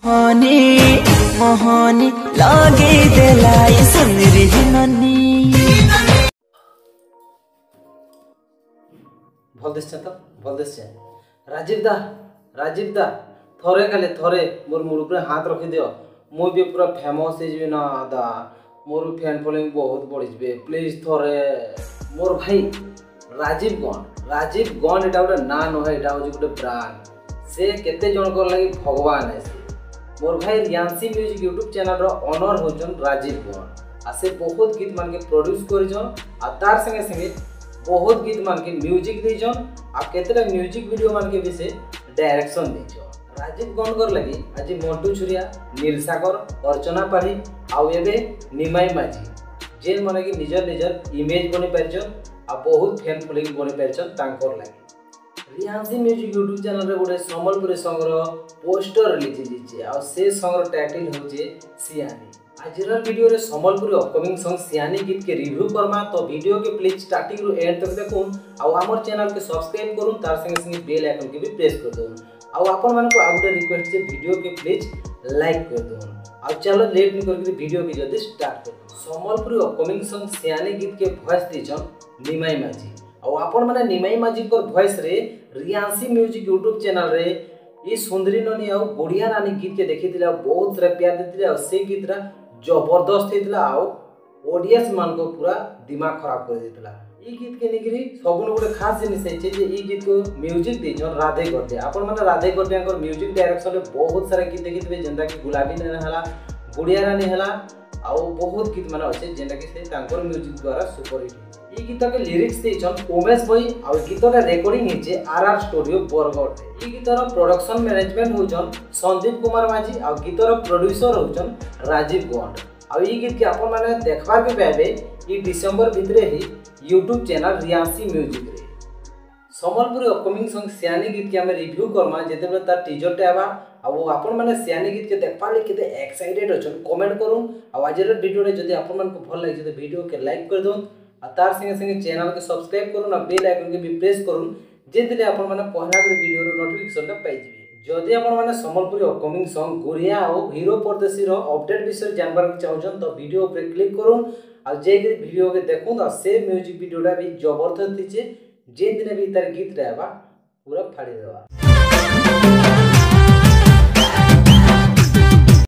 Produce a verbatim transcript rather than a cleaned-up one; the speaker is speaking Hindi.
मोहनी मोहनी लगे देलाई सुंदरी ननी भल दिस तो भल दिस राजीव दा राजीव दा थोरे खाली थोरे मोर मुड़ पर हाथ रखी दियो मु भी पूरा फेमस हो ना दा मोर फैन फॉलोइंग बहुत बढ़ी जाए प्लीज थोरे मोर भाई राजीव गण राजीव गण एटा गोटे ना नुहे एटा हूँ गोटे ब्रांड से केते जन कर लगी भगवान है मोर भाई रियांसी म्यूजिक यूट्यूब चैनल रो ओनर होजन राजीव गण आ से बहुत गीत मान के प्रोड्यूस करिजन आ तार संगे संगे बहुत गीत मान के म्यूजिक देजन आ केतेटा म्यूजिक वीडियो मान के भी से डायरेक्शन देजन राजीव गण कर लगी आज मंटू छुरिया नील सागर अर्चना पाढ़ी आउ एबे निमाई माझी जेन माने कि निजर निजर इमेज बनि परछन आ बहुत फैन फॉलोइंग बनि परछन तांकर लागि रियांसी म्यूजिक यूट्यूब चैनल रे गोटे संबलपुरी सॉन्ग रो पोस्टर रिलीज हिचे आ से सॉन्ग रो टाइटल होचे सियानी आजर वीडियो रे संबलपुरी अपकमिंग सॉन्ग सियानी गीत के रिव्यू करमा तो वीडियो के प्लीज स्टार्टिंग रो एंड तक देखुन आ हमर चैनल के सब्सक्राइब करूँ तार संगे संगे बेल आइकन के भी प्रेस कर दो आ आपण मन को आ गोटे रिक्वेस्ट जे वीडियो के प्लीज लाइक कर दो आ चलो लेट नहीं करके वीडियो के जल्दी स्टार्ट कर संबलपुरी अपकमिंग सॉन्ग सियानी गीत के वॉइस दिछन निमाई माझी आ आपण माने निमाई माझी को वॉइस रे रियांसी म्यूजिक यूट्यूब चैनल रे ई सुंदरी ननी आ गुड़िया रानी गीत के देखिथिला बहुत सारा प्यार देथिले आ से गीत रा जबरदस्त हेतिला आ ऑडियंस मान को पूरा दिमाग खराब कर देथिला ई गीत के निकरी सबन गोटे खास जिनिस है जे ई गीत को म्यूजिक देजन राधे गर्दे आपण माने राधे गर्दे कर म्यूजिक डायरेक्शन रे बहुत सारा गीत देखिथिबे जेंदा कि गुलाबी ने हला गुड़िया रानी हला आ बहुत गीत माने अछि जेंदा कि से तांकर म्यूजिक द्वारा सुपर हिट ई गीत के लिरिक्स देजन उमेश भाई आ गीत का रेकॉर्डिंग हिचे आरआर स्टूडियो बरगढ़ रे ई गीत रो प्रोडक्शन मैनेजमेंट होजन संदीप कुमार माझी आ गीत रो प्रोड्यूसर होजन राजीव गण आ ई गीत के आपण माने देखबा के पाबे ई दिसंबर भितरे ही यूट्यूब चैनल रियांसी म्यूजिक रे संबलपुरी अपकमिंग सॉन्ग सियानी गीत के हम रिव्यू करमा जेते बेले तार टीजर टे आबा आ वो आपण माने सियानी गीत के देखबा ले केते एक्साइटेड अछन कमेंट करूं आ आजर वीडियो रे जदी आपण मन को भल लागे तो वीडियो के लाइक कर दोन आ तार संगे संगे चैनल के सब्सक्राइब करूं आ बेल आइकन के भी प्रेस करूं जेते आपण माने पहला कर वीडियो रो नोटिफिकेशन टा पाइ जिवे जदि आपण माने संबलपुरी अपकमिंग सॉन्ग गुड़िया और हीरो परदेसी रो अपडेट विषय जानबार चाहछन तो वीडियो पर क्लिक करूं आ जे वीडियो के देखूं तो से म्यूजिक वीडियोटा भी जबरदस्त दिचे जे दिन भी तार गीत रहबा पूरा फाड़ी देबा।